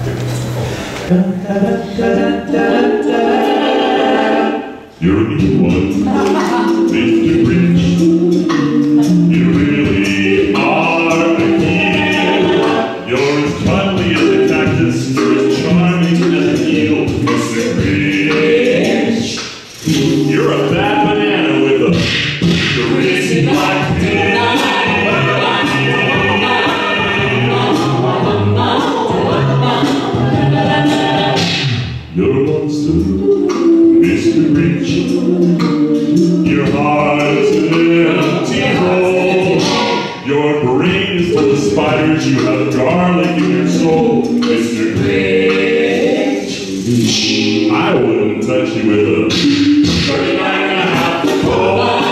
You're a mean one, Mr. Grinch. You really are a heel. You're as cuddly as a cactus. You're as charming as an eel, Mr. Grinch. You're a bad banana with a greasy black pig. You're a monster, Mr. Grinch. Your heart is an empty hole. Your brain is full of spiders. You have garlic in your soul, Mr. Grinch. I wouldn't touch you with a 39.5 pole.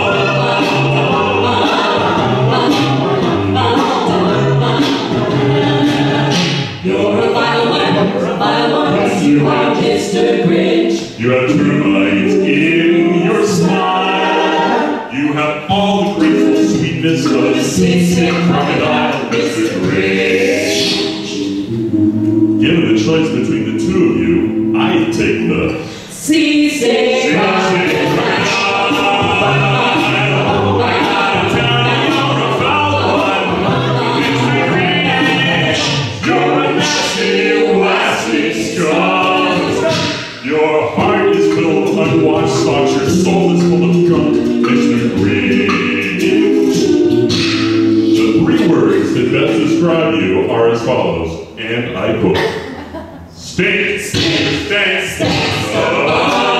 You're a vile one, yes you are, Mr. Grinch. You have termites in your smile. You have all the graceful sweetness of a seasick crocodile, Mr. Grinch. Given the choice between the two of you, I'd take the seasick crocodile. Your heart is filled with unwashed socks. Your soul is full of gunk, Mr. Grinch. The three words that best describe you are as follows, and I quote: stink, stink, stink, stink.